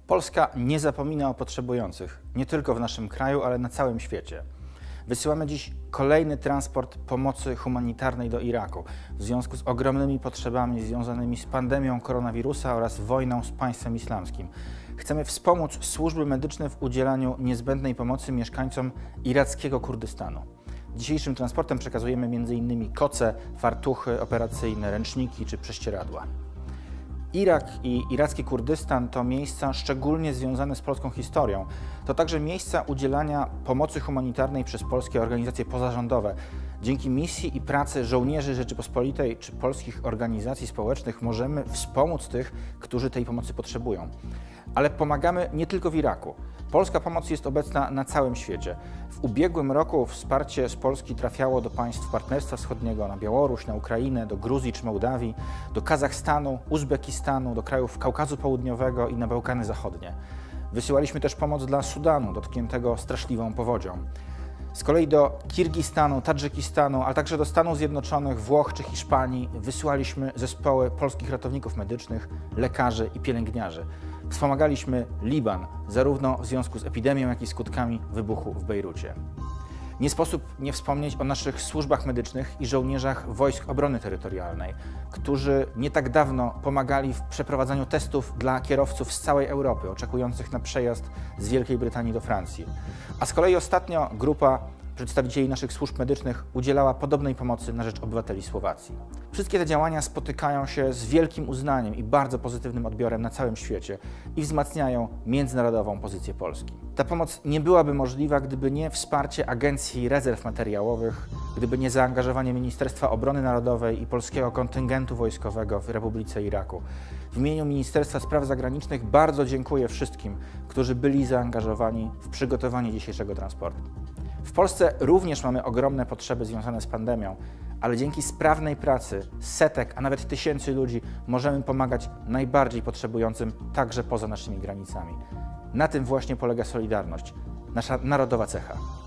Polska nie zapomina o potrzebujących, nie tylko w naszym kraju, ale na całym świecie. Wysyłamy dziś kolejny transport pomocy humanitarnej do Iraku w związku z ogromnymi potrzebami związanymi z pandemią koronawirusa oraz wojną z państwem islamskim. Chcemy wspomóc służby medyczne w udzielaniu niezbędnej pomocy mieszkańcom irackiego Kurdystanu. Dzisiejszym transportem przekazujemy m.in. koce, fartuchy operacyjne, ręczniki czy prześcieradła. Irak i iracki Kurdystan to miejsca szczególnie związane z polską historią. To także miejsca udzielania pomocy humanitarnej przez polskie organizacje pozarządowe. Dzięki misji i pracy żołnierzy Rzeczypospolitej czy polskich organizacji społecznych możemy wspomóc tych, którzy tej pomocy potrzebują. Ale pomagamy nie tylko w Iraku. Polska pomoc jest obecna na całym świecie. W ubiegłym roku wsparcie z Polski trafiało do państw Partnerstwa Wschodniego, na Białoruś, na Ukrainę, do Gruzji czy Mołdawii, do Kazachstanu, Uzbekistanu, do krajów Kaukazu Południowego i na Bałkany Zachodnie. Wysyłaliśmy też pomoc dla Sudanu, dotkniętego straszliwą powodzią. Z kolei do Kirgistanu, Tadżykistanu, ale także do Stanów Zjednoczonych, Włoch czy Hiszpanii wysyłaliśmy zespoły polskich ratowników medycznych, lekarzy i pielęgniarzy. Wspomagaliśmy Liban, zarówno w związku z epidemią, jak i skutkami wybuchu w Bejrucie. Nie sposób nie wspomnieć o naszych służbach medycznych i żołnierzach Wojsk Obrony Terytorialnej, którzy nie tak dawno pomagali w przeprowadzaniu testów dla kierowców z całej Europy oczekujących na przejazd z Wielkiej Brytanii do Francji. A z kolei ostatnio grupa przedstawicieli naszych służb medycznych udzielała podobnej pomocy na rzecz obywateli Słowacji. Wszystkie te działania spotykają się z wielkim uznaniem i bardzo pozytywnym odbiorem na całym świecie i wzmacniają międzynarodową pozycję Polski. Ta pomoc nie byłaby możliwa, gdyby nie wsparcie Agencji Rezerw Materiałowych, gdyby nie zaangażowanie Ministerstwa Obrony Narodowej i polskiego kontyngentu wojskowego w Republice Iraku. W imieniu Ministerstwa Spraw Zagranicznych bardzo dziękuję wszystkim, którzy byli zaangażowani w przygotowanie dzisiejszego transportu. W Polsce również mamy ogromne potrzeby związane z pandemią, ale dzięki sprawnej pracy setek, a nawet tysięcy ludzi możemy pomagać najbardziej potrzebującym także poza naszymi granicami. Na tym właśnie polega solidarność, nasza narodowa cecha.